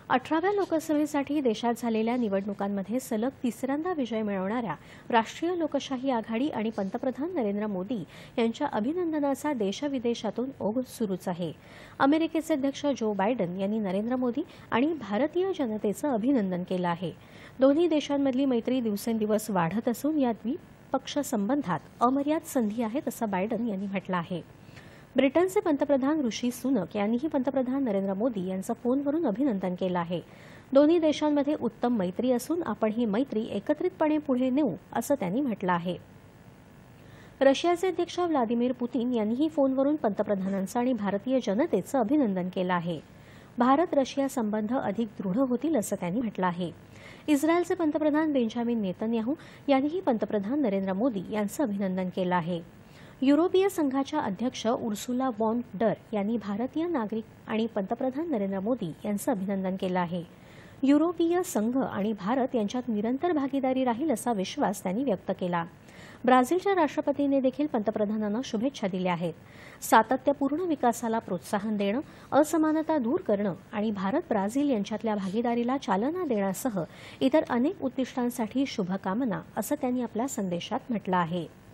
18व्या लोकसभेसाठी देशात झालेल्या निवडणुकांमध्ये सलग तिसऱ्यांदा विजय मिळवणाऱ्या राष्ट्रीय लोकशाही आघाडी आणि पंतप्रधान नरेंद्र मोदी यांच्या अभिनंदनाचा देशविदेशातून ओघ सुरूच आहे। अमेरिकेचे अध्यक्ष जो बायडन यांनी नरेंद्र मोदी आणि भारतीय जनतेचं अभिनंदन केलं आहे। दोन्ही देशांमधली मैत्री दिवसेंदिवस वाढत असून या द्विपक्ष संबंधात अमर्याद संधी आहेत असं बायडन यांनी म्हटलं आहे। ब्रिटनचे पंतप्रधान ऋषी सुनक यांनीही पंतप्रधान नरेंद्र मोदी यांचं फोनवरून अभिनंदन केलं आहे। दोन्ही देशांमध्ये उत्तम मैत्री असून आपण ही मैत्री एकत्रितपणे पुढे नेऊ असं त्यांनी म्हटलं आहे। रशियाचे अध्यक्ष व्लादिमीर पुतिन यांनीही फोनवरून पंतप्रधानांचं आणि भारतीय जनतेचं अभिनंदन केलं आहे। भारत रशिया संबंध अधिक दृढ होतील असं त्यांनी म्हटलं आहे। इस्रायलचे पंतप्रधान बेंजामिन नेतन्याहू यांनीही पंतप्रधान नरेंद्र मोदी यांचं अभिनंदन केलं आहे। युरोपीय संघाच्या अध्यक्ष उर्सुला वॉन डर यांनी भारतीय नागरिक आणि पंतप्रधान नरेंद्र मोदी यांचं अभिनंदन केलं आहे। युरोपीय संघ आणि भारत यांच्यात निरंतर भागीदारी राहील असा विश्वास त्यांनी व्यक्त केला। ब्राझीलच्या राष्ट्रपतींनी देखील पंतप्रधानांना शुभेच्छा दिल्या आहेत। सातत्यपूर्ण विकासाला प्रोत्साहन देणं, असमानता दूर करणं आणि भारत ब्राझील यांच्यातल्या भागीदारीला चालना देण्यासह इतर अनेक उद्दिष्टांसाठी शुभकामना असं त्यांनी आपल्या संदेशात म्हटलं आहे।